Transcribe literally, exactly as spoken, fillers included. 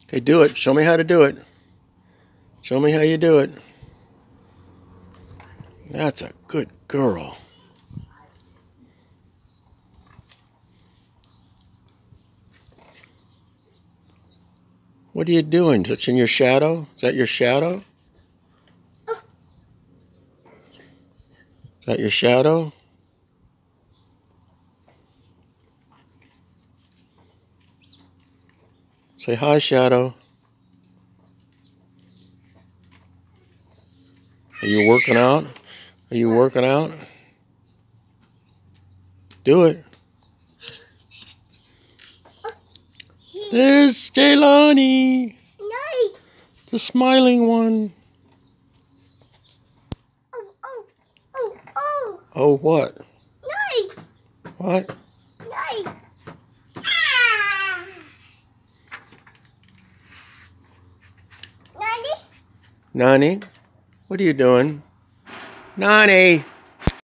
Okay, do it. Show me how to do it. Show me how you do it. That's a good girl. What are you doing? That's in your shadow? Is that your shadow? Is that your shadow? Say hi, Shadow. Are you working out? Are you working out? Do it. There's Jaylani. No. The smiling one. Oh, oh, oh, oh. Oh, what? No. What? No. Ah. Nani? Nani? What are you doing? Nani!